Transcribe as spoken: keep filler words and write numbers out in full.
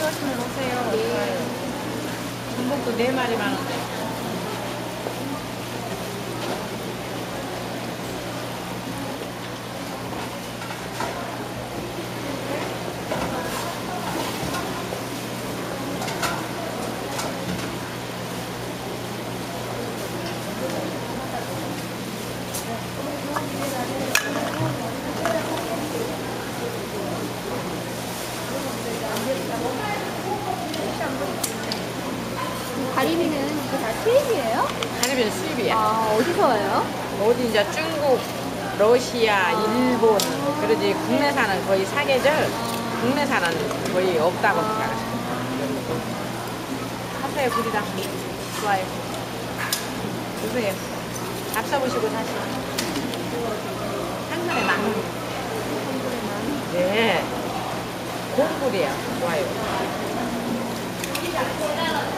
필요하시면 오세요. 네. 좋아요. 전복도 네 마리만 원대. 가리비는 이게 다 수입이에요? 가리비는 수입이야. 아, 어디서 와요? 어디 이제 중국, 러시아, 일본 그러지 국내산은 거의 사계절, 국내산은 거의 없다고 생각하시면 돼요. 하세요, 구리다. 좋아요. 보세요. 잡숴보시고 사시죠. 한 근에 만 원. 네. 고불이에요. 좋아요.